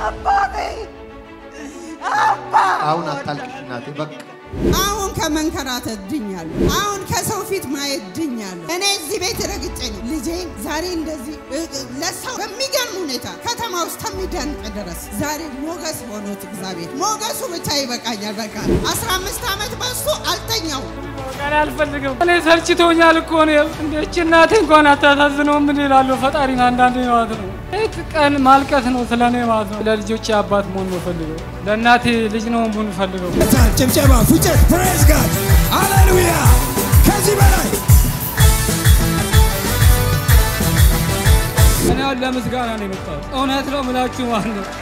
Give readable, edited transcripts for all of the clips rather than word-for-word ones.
አሁን አታልቅሽ እናቴ በቃ አሁን ከመንከራተት ድኛለሁ አሁን ከሰው ፊት ማየት ድኛለሁ እኔ እዚህ ቤት ረግጬ ነው ልጄ ዛሬ እንደዚህ ለሰው በሚገርም ሁኔታ ከተማ ውስጥ ከሚደንቅ ድረስ ዛሬ ሞገስ ሆኖት እግዚአብሔር ሞገሱ ብቻ ይበቃኛል በቃ 15 አመት በሱ አልተኛው ቀን አልፈልግም እኔ ሰልችቶኛል እኮ ነው እንደች እናቴ እንኳን አታሳዝነው ምን ይላል ፈጣሪና አንዳንዴ ነው አትነው ቀን ማልቀስ ነው ስለኔ ማለት ነው ለልጆቼ አባት መሆን ነው ፈልገው ለእናቴ ልጅ ነው መሆን ፈልገው ጨብጨባ ፉጨት praise God hallelujah ከዚህ በላይ እኔ ለምስጋና ነው የመጣሁት እውነት ነው ምላችሁ ማለት ነው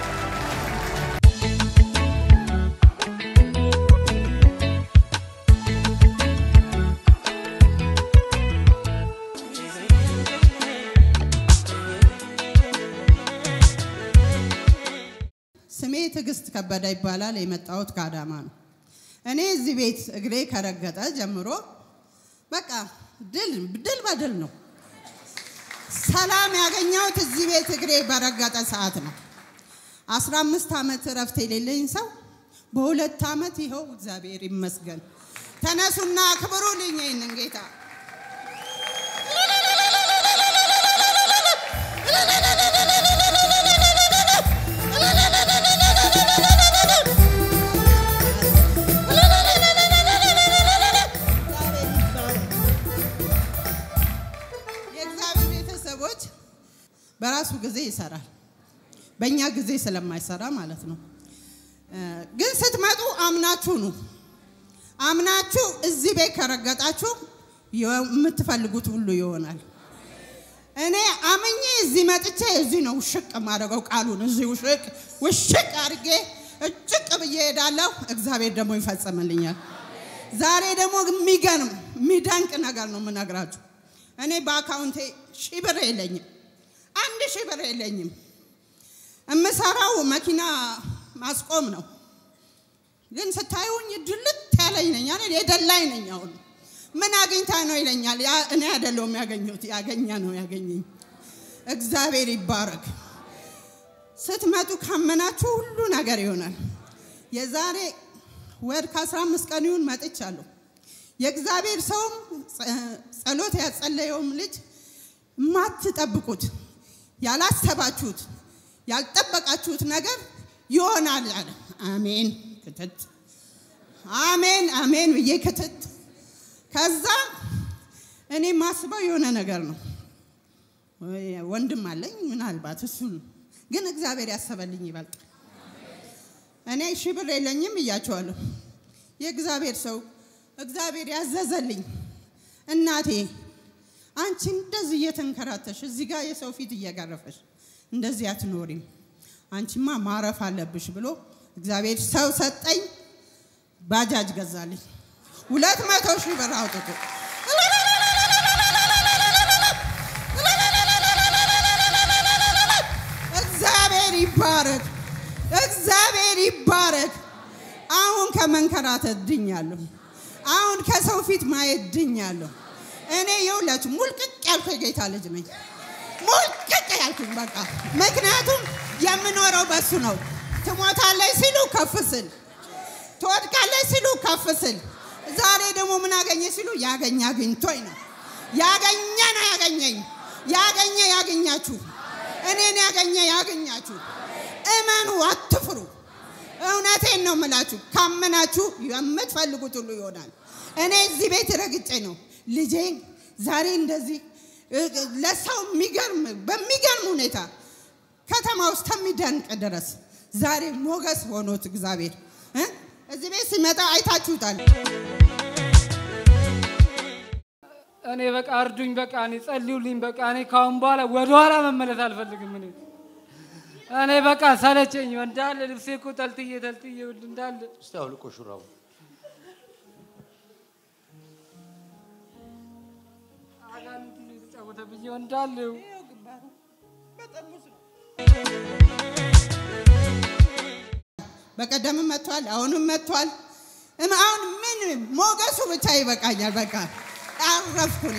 ስሜ ትግስት ከበደ ይባላል የመጣሁት ከአዳማ ነው እኔ እዚህ ቤት እግሬ ከረገጠ ጀምሮ በቃ ድል በድል ነው ሰላም ያገኘሁት እዚህ ቤት እግሬ በረገጠ ሰዓት ነው 15 አመት ረፍት የሌለኝ ሰው በሁለት አመት ይኸው እግዚአብሔር ይመስገን ተነሱና አክብሩልኝ ይሄንን ጌታ በራሱ ጊዜ ይሰራል በእኛ ጊዜ ስለማይሰራ ማለት ነው ግን ስትመጡ አምናችሁ ነው አምናችሁ እዚህ ቤት ከረገጣችሁ የምትፈልጉት ሁሉ ይሆናል እኔ አምኜ እዚህ መጥቼ እዚህ ነው ሽቅ ማረጋው ቃሉን እዚህ ውሽቅ አርጌ እጭቅ ብዬ ሄዳለሁ እግዚአብሔር ደግሞ ይፈጽምልኛል ዛሬ ደግሞ የሚደንቅ ነገር ነው የምነግራችሁ እኔ በአካውንቴ ሺህ ብር የለኝም 1000 ብር የለኝም እምሰራው መኪና ማስቆም ነው ግን ስታዩኝ ድልት ያለኝ ነኝ አይደል የደላይ ነኝ አሁን ምን አግኝታ ነው ይለኛል እኔ አይደለም ያገኘሁት ያገኛ ነው ያገኘኝ እግዚአብሔር ይባረክ ስትመጡ ካመናችሁ ሁሉ ነገር ይሆናል የዛሬ ወር ከ15 ቀን ይሁን መጥቻለሁ የእግዚአብሔር ሰው ጸሎት ያጸለየውም ልጅ ማትጠብቁት ያላሰባችሁት ያልጠበቃችሁት ነገር ይሆናል አለ አሜን ክትት አሜን አሜን ወየክትት ከዛ እኔ ማስበው የሆነ ነገር ነው ወንድም አለኝ ምናልባት እሱ ግን እግዚአብሔር ያሰበልኝ ይበልጥ እኔ ሺህ ብር የለኝም እያቸዋለሁ የእግዚአብሔር ሰው እግዚአብሔር ያዘዘልኝ እናቴ አንቺ እንደዚህ እየተንከራተሽ እዚህ ጋር የሰው ፊት እየጋረፈሽ እንደዚህ አትኖሪም አንቺማ ማረፍ አለብሽ ብሎ እግዚአብሔር ሰው ሰጠኝ ባጃጅ ገዛልኝ 200,000 ብር አውጥቶ እግዚአብሔር ይባረክ አሁን ከመንከራተት ድኛለሁ አሁን ከሰው ፊት ማየት ድኛለሁ እኔ ይውላችሁ ሙልቅቅ ያልኩ የጌታ ልጅ ነኝ ሙልቅቅ ያልኩ በቃ ምክንያቱም የምኖረው በሱ ነው ትሞታለች ሲሉ ከፍስል ትወድቃለች ሲሉ ከፍስል ዛሬ ደግሞ ምን አገኘ ሲሉ ያገኛ አግኝቶኝ ነው ያገኘ ነው ያገኘኝ ያገኘ ያገኛችሁ እኔን ያገኘ ያገኛችሁ እመኑ አትፍሩ እውነቴን ነው የምላችሁ ካመናችሁ የምትፈልጉት ሁሉ ይሆናል እኔ እዚህ ቤት ረግጬ ነው ልጄ ዛሬ እንደዚህ ለሰው በሚገርም ሁኔታ ከተማ ውስጥ ከሚደንቅ ድረስ ዛሬ ሞገስ ሆኖት እግዚአብሔር እዚህ ቤት ሲመጣ አይታችሁታል እኔ በቃ አርዱኝ በቃ እኔ ጸልዩልኝ በቃ እኔ ካሁን በኋላ ወደ ኋላ መመለስ አልፈልግም እኔ በቃ ሰለቸኝ እንዳለ ልብሴ እኮ ተልጥዬ እንዳለ እስቲ አውልቆ ሹራው አጋንንት ተጫወተ ብዬ እንዳለ በቀደም መጥቷል አሁንም መጥቷል አሁን ምን ሞገሱ ብቻ ይበቃኛል በቃ አረፍኩኝ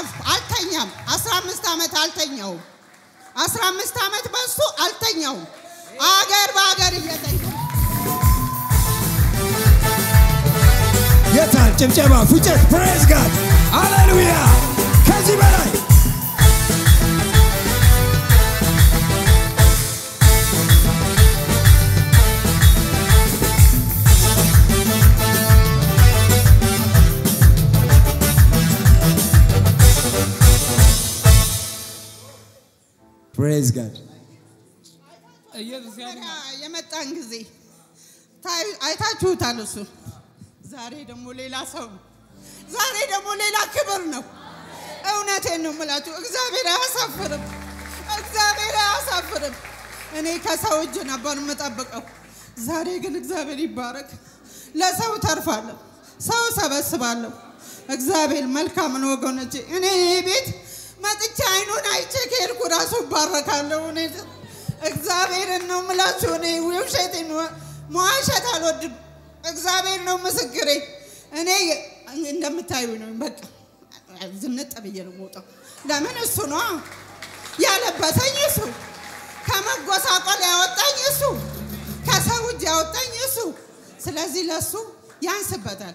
አልተኛም 15 አመት አልተኛው 15 አመት በሱ አልተኛው አገር በአገር እየተኛ የታል ጭብጨባ ፉጨት praise God ሃሌሉያ ከዚህ በላይ praise God ኢየሱስ የመጣን ጊዜ አይታችሁታል እሱ ዛሬ ደግሞ ሌላ ሰው ዛሬ ደግሞ ሌላ ክብር ነው እውነቴን ነው የምላችሁ እግዚአብሔር አያሳፍርም እኔ ከሰው እጅ ነበር የምጠብቀው ዛሬ ግን እግዚአብሔር ይባረክ ለሰው ተርፋለሁ ሰው ሰበስባለሁ እግዚአብሔር መልካም ነው ወገኖቼ እኔ ቤት መጥቼ አይኑን አይቼ ከሄድኩ ራሱ ባረካለሁ እኔ እግዚአብሔር ነው የምላችሁ እኔ ውሸቴን መዋሸት አልወድም እግዚአብሔር ነው ምስክሬ እኔ እንደምታዩ ነው በቃ ዝንጥ ብዬ ነው የምወጣው ለምን እሱ ነው ያለበሰኝ እሱ ከመጎሳቆል ያወጣኝ እሱ ከሰው እጅ ያወጣኝ እሱ ስለዚህ ለሱ ያንስበታል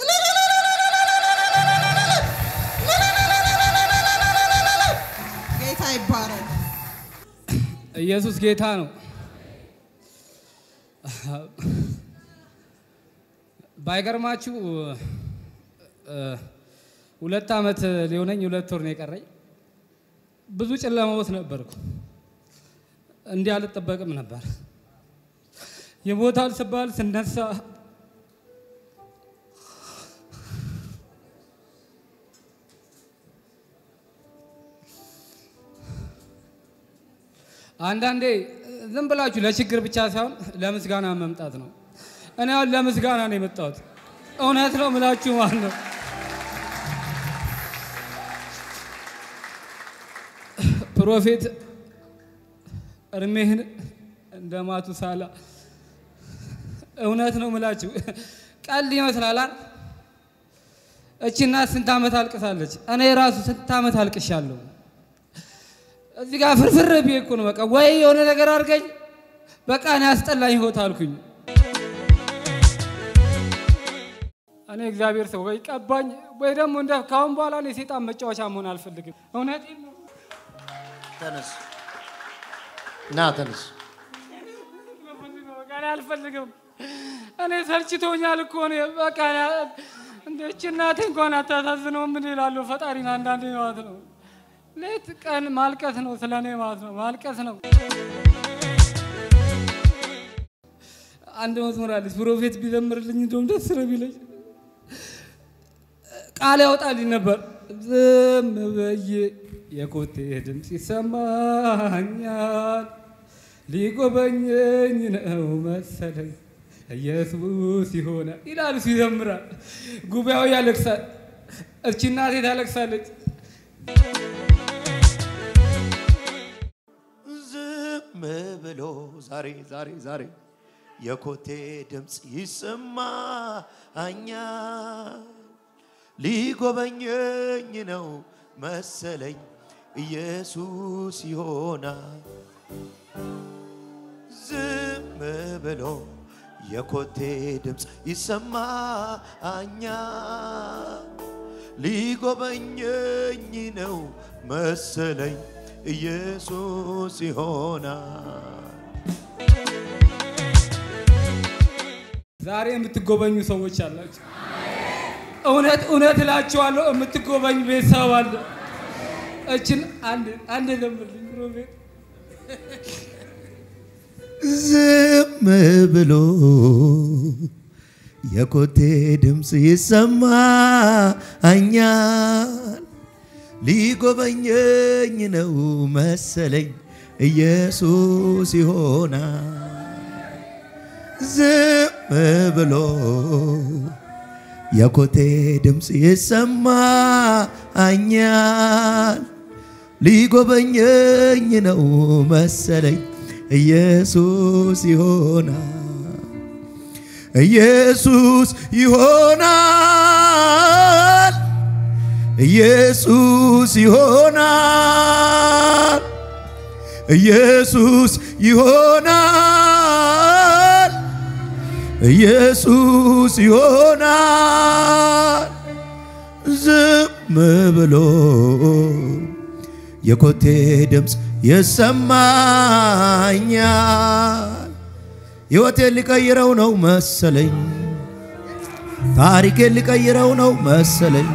ጌታ ይባረክ ኢየሱስ ጌታ ነው ባይገርማችሁ 2 አመት ሊሆነኝ 2 ወር ነው የቀረኝ ብዙ ጨለማ ውስጥ ነበርኩ እንዲህ አልጠበቅም ነበር የሞታል ስባል ስነሳ አንዳንዴ ዝም ብላችሁ ለችግር ብቻ ሳይሆን ለምስጋና መምጣት ነው እኔ አሁን ለምስጋና ነው የመጣሁት እውነት ነው ምላችሁ ማለት ነው ፕሮፌት እርሜህን እንደማቱ ሳላ እውነት ነው ምላችሁ ቀል ይመስላል እቺና ስንት አመት አልቅሳለች እኔ ራሱ ስንት አመት አልቅሻለሁ እዚህ ጋር ፍርፍር ቢየኩ ነው በቃ ወይ የሆነ ነገር አድርገኝ በቃ እኔ አስጠላኝ ሆት አልኩኝ እኔ እግዚአብሔር ሰው ወይ ቀባኝ ወይ ደግሞ እንደ ካሁን በኋላ ነው ሰይጣን መጫወቻ መሆን አልፈልግም እውነቴን ነው ተነስ ተነስ በቃ አልፈልግም እኔ ሰልችቶኛል እኮ ነው በቃ እንደች እናቴ እንኳን አታሳዝነው ምን ይላሉ ፈጣሪና አንዳንዴ ማለት ነው ሌት ቀን ማልቀስ ነው ስለኔ ማለት ነው ማልቀስ ነው አንድ መዝሙር አለ ፕሮፌት ቢዘምርልኝ እንደውም ደስ ነው ቢለኝ ቃል ያወጣልኝ ነበር ዝም በየ የኮቴ ድምጽ ይሰማኛል ሊጎበኘኝ ነው መሰለኝ ኢየሱስ ይሆና ይላል ሲዘምራል ጉባኤው ያለቅሳል እቺ እናቴ ታለቅሳለች ዝም ብሎ ዛሬ የኮቴ ድምጽ ይሰማኛል ሊጎበኘኝ ነው መሰለኝ ኢየሱስ ይሆናል ዝም ብሎ የኮቴ ድምጽ ይሰማኛል ሊጎበኘኝ ነው መሰለኝ ኢየሱስ ይሆናል ዛሬ የምትጎበኙ ሰዎች አላችሁ እውነት እላችኋለሁ የምትጎበኙ ቤተሰብ አለ እችን አንድ ዘምርልኝ ፕሮፌት ዝም ብሎ የኮቴ ድምጽ ይሰማኛል ሊጎበኘኝ ነው መሰለኝ ኢየሱስ ይሆናል ዝም ብሎ የኮቴ ድምጽ ይሰማኛል ሊጎበኘኝ ነው መሰለኝ ኢየሱስ ይሆናል ኢየሱስ ይሆናል ኢየሱስ ይሆናል ኢየሱስ ይሆናል ኢየሱስ ይሆናል ዝም ብሎ የኮቴ ድምፅ ይሰማኛል ሕይወቴን ሊቀይረው ነው መሰለኝ ታሪኬን ሊቀይረው ነው መሰለኝ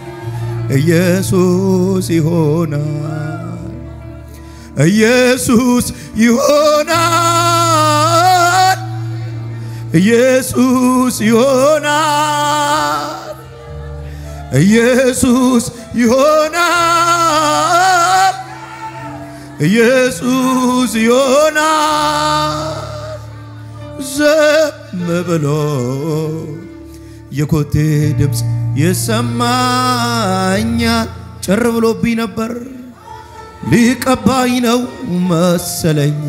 ኢየሱስ ይሆናል ኢየሱስ ይሆናል ኢየሱስ ይሆናል ኢየሱስ ይሆናል ኢየሱስ ይሆናል ዝም ብሎ የኮቴ ድምፅ ይሰማኛል ጭር ብሎብኝ ነበር ሊቀባኝ ነው መሰለኝ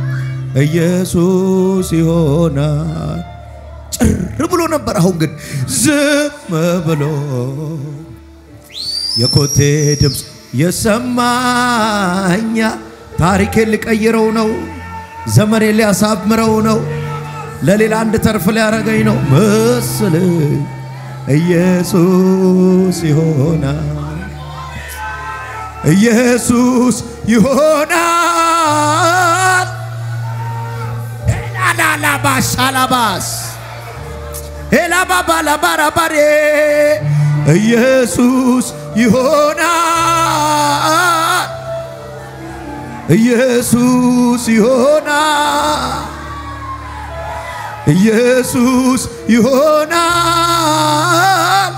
ኢየሱስ ይሆናል ጭር ብሎ ነበር አሁን ግን ዝም ብሎ የኮቴ ድምፅ ይሰማኛል ታሪኬን ሊቀይረው ነው ዘመኔን ሊያሳምረው ነው ለሌላ አንድ ተርፍ ሊያረገኝ ነው መሰለኝ ኢየሱስ ይሆናል ኢየሱስ ይሆናል ኤላላባሻላባስ ኤላባባላባራባሬ ኢየሱስ ይሆናል ኢየሱስ ይሆናል ኢየሱስ ይሆናል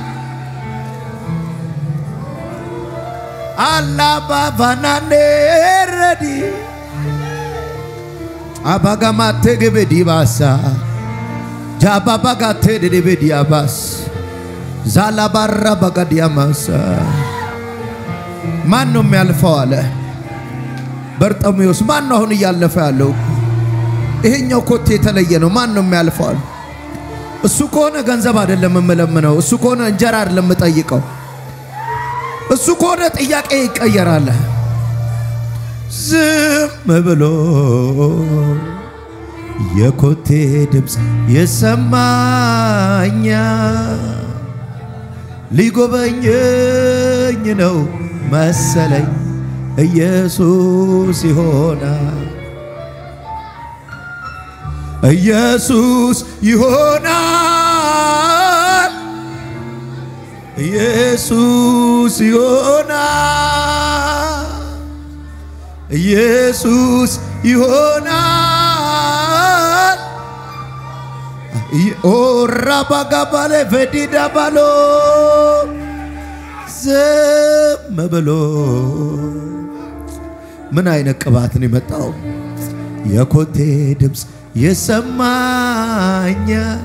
አላባባናኔረዲ አባጋማቴ ገበዲባሳ ጃባባጋቴ ደበዲያባስ ዛላባራ ባጋዲያማሳ ማን ነው የሚያልፈው አለ በርጠሚዮስ ማን ነው አሁን እያለፈ ያለው ይሄኛው ኮቴ የተለየ ነው ማን ነው የሚያልፈው እሱ ከሆነ ገንዘብ አይደለም የምለምነው እሱ ከሆነ እንጀራ አይደለም የምጠይቀው እሱ ከሆነ ጥያቄ ይቀየራል ዝም ብሎ የኮቴ ድምፅ ይሰማኛል ሊጎበኘኝ ነው መሰለኝ ኢየሱስ ይሆናል ኢየሱስ ይሆናል ኢየሱስ ይሆናል ኢየሱስ ይሆናል ኦራባጋባለ ፈዲዳባሎ ዝም ብሎ ምን አይነት ቅባት ነው የመጣው የኮቴ ድምፅ ይሰማኛል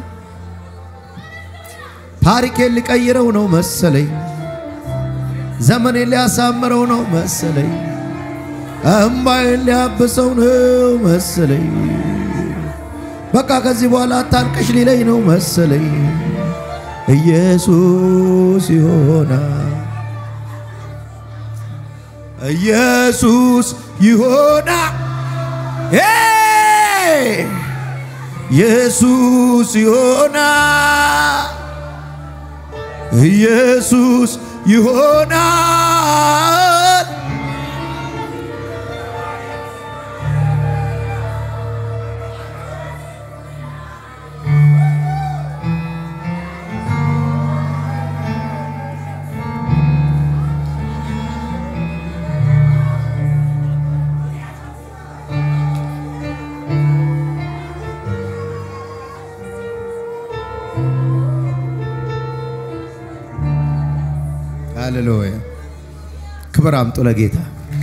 ታሪኬን ሊቀይረው ነው መሰለኝ ዘመኔን ሊያሳምረው ነው መሰለኝ እምባዬን ሊያብሰው ነው መሰለኝ በቃ ከዚህ በኋላ አታልቅሽ ሊለኝ ነው መሰለኝ ኢየሱስ ይሆናል ኢየሱስ ይሆናል ኢየሱስ ይሆናል ኢየሱስ ይሆናል ሃሌሉያ ክብር አምጡ ለጌታ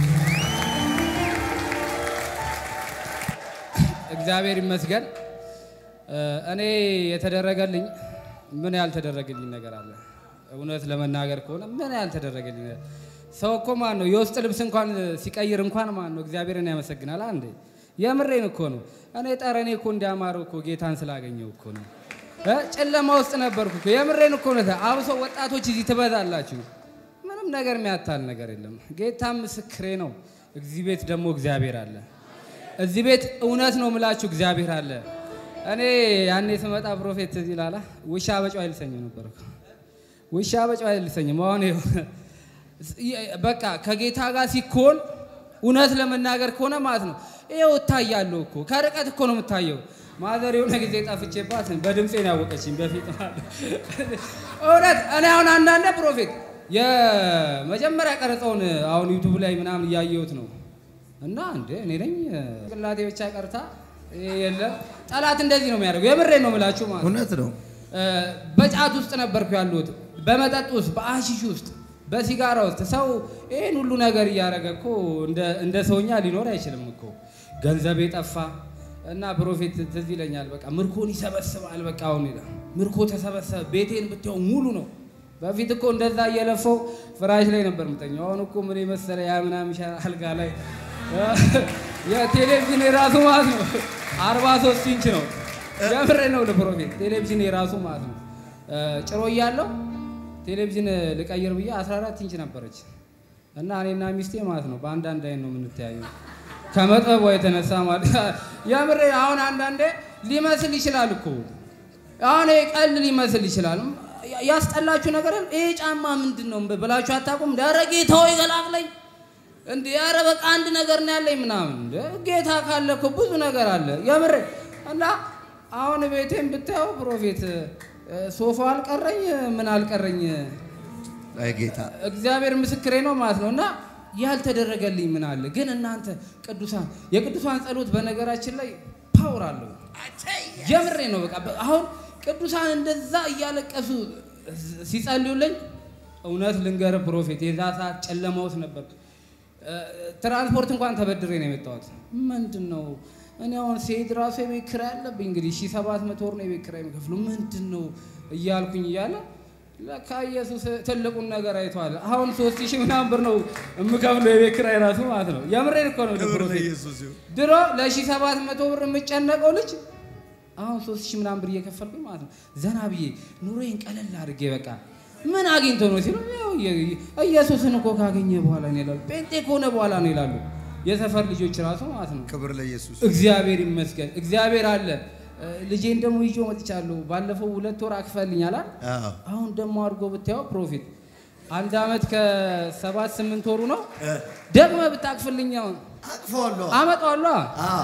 እግዚአብሔር ይመስገን እኔ የተደረገልኝ ምን ያልተደረገልኝ ነገር አለ እውነት ለመናገር ከሆነ ምን ያልተደረገልኝ ሰው እኮ ማን ነው የውስጥ ልብስ እንኳን ሲቀይር እንኳን ማን ነው እግዚአብሔርን ያመሰግናል አንዴ የምሬን እኮ ነው እኔ ጠረኔ እኮ እንዲያማረው እኮ ጌታን ስላገኘው እኮ ነው ጨለማ ውስጥ ነበርኩ እኮ የምሬን እኮ ነው አብሶ ወጣቶች እዚህ ትበዛላችሁ ምንም ነገር የሚያታል ነገር የለም ጌታ ምስክሬ ነው እዚህ ቤት ደግሞ እግዚአብሔር አለ እዚህ ቤት እውነት ነው ምላችሁ እግዚአብሔር አለ እኔ ያኔ ስመጣ ፕሮፌት ይላላ ውሻ በጨው አይልሰኝም ነበር ውሻ በጨው አይልሰኝም አሁን በቃ ከጌታ ጋር ሲኮን እውነት ለመናገር ከሆነ ማለት ነው ይሄው ታያለው እኮ ከርቀት እኮ ነው የምታየው ማዘር የሆነ ጊዜ ጣፍቼባት በድምጼ ነው ያወቀችኝ በፊት ማለት እውነት እኔ አሁን አንዳንድ ፕሮፌት የመጀመሪያ ቀረጻውን አሁን ዩቲዩብ ላይ ምናምን ያያዩት ነው እና እንዴ እኔ ነኝ ቅላቴ ብቻ ቀርታ የለም ጠላት እንደዚህ ነው የሚያደርገው የምሬ ነው ምላችሁ ማለት እውነት ነው በጫት ውስጥ ነበርኩ ያሉት በመጠጥ ውስጥ በአሺሽ ውስጥ በሲጋራ ውስጥ ሰው ይሄን ሁሉ ነገር ያያረገ እኮ እንደ ሰውኛ ሊኖር አይችልም እኮ ገንዘብ የጠፋ እና ፕሮፌት ትዝ ይለኛል በቃ ምርኮን ይሰበስባል በቃ አሁን ይላል ምርኮ ተሰበሰበ ቤቴን ብትው ሙሉ ነው በፊት እኮ እንደዛ እየለፈው ፍራሽ ላይ ነበር ምተኛው አሁን እኮ ምን ይመስለ ያ ምናምን አልጋ ላይ የቴሌቪዥን የራሱ ማለት ነው 43 ኢንች ነው የምሬ ነው ለፕሮፌት ቴሌቪዥን የራሱ ማለት ነው ጭሮ ያለው ቴሌቪዥን ልቀይር ብዬ 14 ኢንች ነበረች እና እኔና ሚስቴ ማለት ነው በአንዳንድ አይን ነው የምንተያየው ከመጥበቡ የተነሳ ማለት የምሬ አሁን አንዳንዴ ሊመስል ይችላል እኮ አሁን ቀል ሊመስል ይችላል ያስጠላችሁ ነገር ይሄ ጫማ ምንድነው ብላችሁ አታቁም ዳረጌ ተው ይገላግለኝ እንዴ ያረ በቃ አንድ ነገር ነው ያለኝ ምናምን እንዴ ጌታ ካለ እኮ ብዙ ነገር አለ የምር እና አሁን ቤቴን ብታው ፕሮፌት ሶፋ አልቀረኝ ምን አልቀረኝ አይ ጌታ እግዚአብሔር ምስክሬ ነው ማለት ነውና ያልተደረገልኝ ምን አለ ግን እናንተ ቅዱሳን የቅዱሳን ጸሎት በነገራችን ላይ ፓወር አለው የምሬ ነው በቃ አሁን ቅዱሳን እንደዛ እያለቀሱ ሲጸልዩልኝ እውነት ልንገር ፕሮፌት የዛ ሰዓት ጨለማውስ ነበር ትራንስፖርት እንኳን ተበድሬ ነው የመጣሁት ምንድነው እኔ አሁን ሲሄድ ራሱ የቤት ኪራይ አለብኝ እንግዲህ 1700 ወር ነው የቤት ኪራይ የምከፍለው ምንድነው እያልኩኝ እያለ ለካ ኢየሱስ ትልቁን ነገር አይቷል አሁን 3000 ምናምን ብር ነው የምከፍለው የቤት ኪራይ ራሱ ማለት ነው የምሬን እኮ ነው ለፕሮፌት ድሮ ለ1700 ብር የምጨነቀው ልጅ አሁን 3000 ምናምን ብር እየከፈልኩኝ ማለት ነው ዘና ብዬ ኑሮዬን ቀለል አድርጌ በቃ ምን አግኝቶ ነው ሲሉ ኢየሱስን እኮ ካገኘ በኋላ ነው ይላሉ ጴንጤ ከሆነ በኋላ ነው ይላሉ የሰፈር ልጆች ራሱ ማለት ነው ክብር ለኢየሱስ እግዚአብሔር ይመስገን እግዚአብሔር አለ ልጄን ደሞ ይጆ መጥቻለሁ ባለፈው 2 ወር አክፈልኛል አሁን ደሞ አርጎ ብታው ፕሮፌት አንድ አመት ከ7-8 ወሩ ነው ደግሞ ብታክፍልኛው አቅፎአለሁ አመጣዋለሁ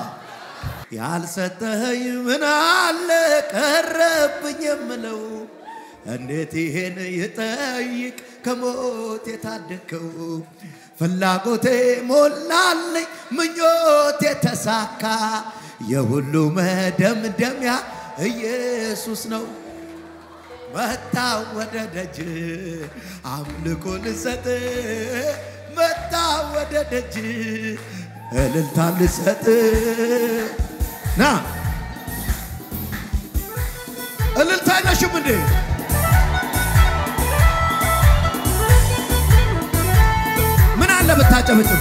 ያልሰጠኝ ምን አለ ቀረብኝ የምለው እንዴት ይሄን ይጠይቅ ከሞት የታደከው ፍላጎቴ ሞላልኝ ምኞቴ ተሳካ የሁሉ መደምደሚያ ኢየሱስ ነው መጣ ወደ ደጅ አምልኮ ልሰጥ መጣ ወደ ደጅ እልልታ ልሰጥ ና እልልታ ነሽም እንዴ ምን አለ ብታጨብጭብ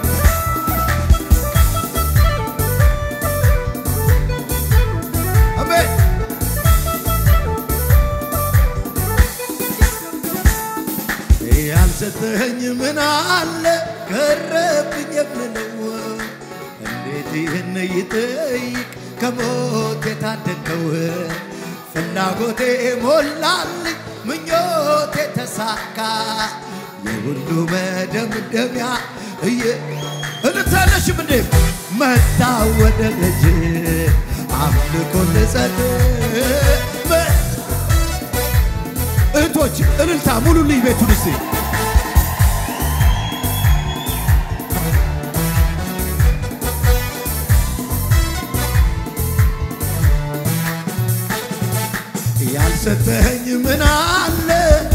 አሜን ያልሰጠኝ ምን አለ ቀረብኝ የምለው እንዴት ይህን ይጠይቅ ከሞት የታደከው ፍላጎቴ ሞላልኝ ምኞቴ ተሳካ የሁሉ መደምደሚያ እልልታለሽም እንዴ መጣ ወደ ልጅ አምልኮ ልሰጥ እህቶች እልልታ ሙሉልኝ ቤቱን እስቲ ያልሰጠኝ ምን አለ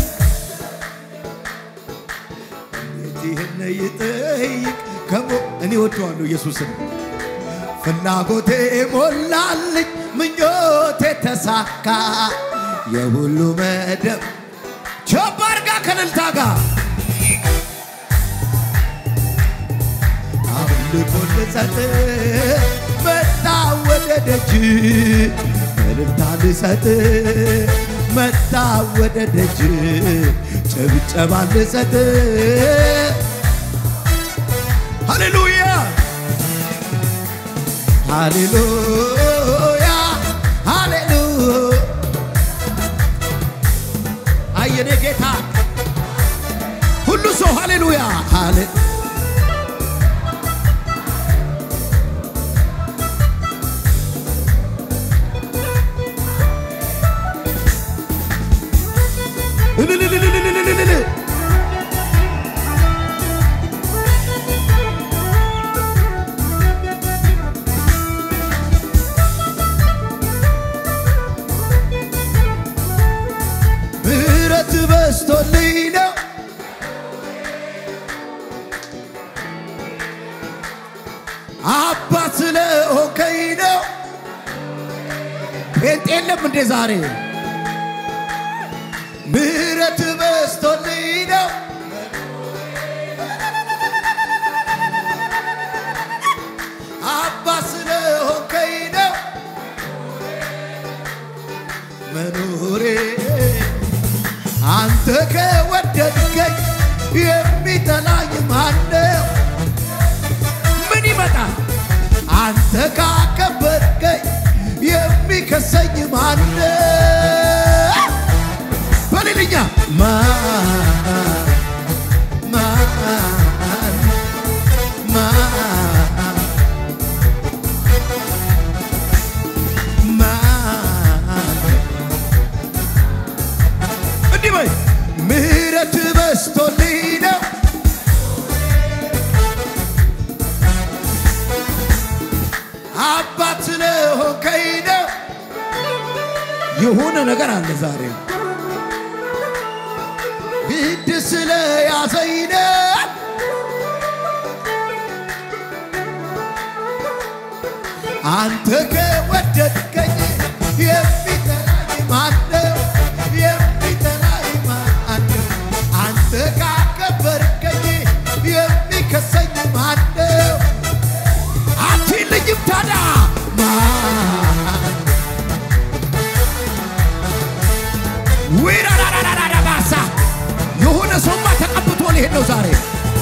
ይህን ይጠይቅ እኔ ወደዋለሁ ኢየሱስን ፍላጎቴ ሞላልኝ ምኞቴ ተሳካ የሁሉ መደብ ቸባርጋ ከልልታ ጋር አምልኮ ልሰጥ መጣ ወደ ደጅ እልልታ ልሰጥ መጣ ወደ ደጅ ጭብጨባ ልሰጥ ሃሌሉያ ሃሌሉያ ሰው ሃሌሉያ ሃሌ ምሕረት በስቶልኝ ነው አባት ስለሆንከኝ ነው ጴንጤ የለም እንደ ዛሬ ምሕረት በስቶልኝ ነው አባት ስለሆንከኝ ነው መኖሬ አንተ ከወደድከኝ የሚጠላኝ ማነው? ምን ይመጣል? አንተ ካከበርከኝ የሚከሰኝ ማነው? በሌልኛ ምሕረት በስቶልኝ ነው አባት ስለሆንከኝ ነው የሆነ ነገር አለ ዛሬ ግድ ስለያዘኝ ነው አንተ ከወደድከኝ የሚጠላኝ ማነው? አንተ ካከበርከኝ የሚከሰኝ ማነው? አትልኝም ታዲያ ዊራራራራባሳ የሆነ ሰውማ ተቀብቶ ሊሄድ ነው ዛሬ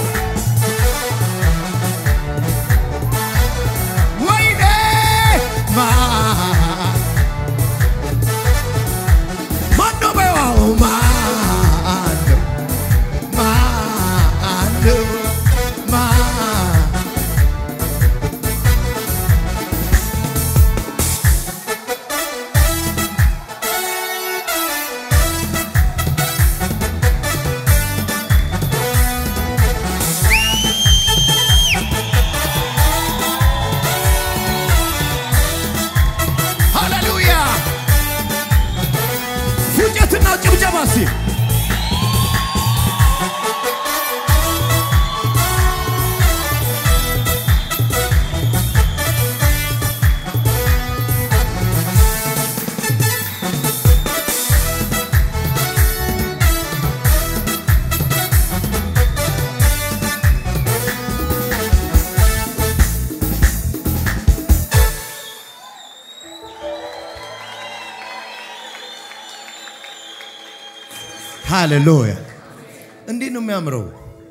ወይኔ ማነው በይዋው ጭብጨባሲ ሃሌሉያ እንዴት ነው የሚያምረው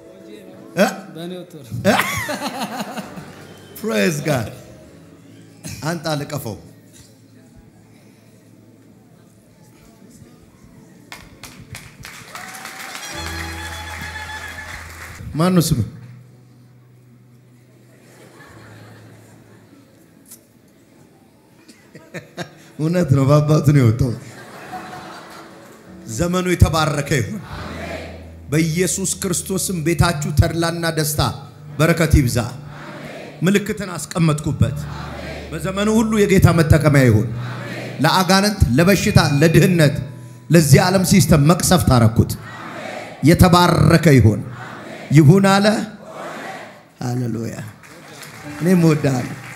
ፕሬዝ ጋድ አንተ አልቀፈው ማን ነው ስሙ እውነት ነው በአባቱ ነው የወጣው ዘመኑ የተባረከ ይሁን በኢየሱስ ክርስቶስም ቤታችሁ ተድላና ደስታ በረከት ይብዛ ምልክትን አስቀመጥኩበት በዘመኑ ሁሉ የጌታ መጠቀሚያ ይሁን ለአጋንንት ለበሽታ ለድህነት ለዚህ ዓለም ሲስተም መቅሰፍት አረኩት የተባረከ ይሁን አለ ሃሌሉያ እኔም ወዳለሁ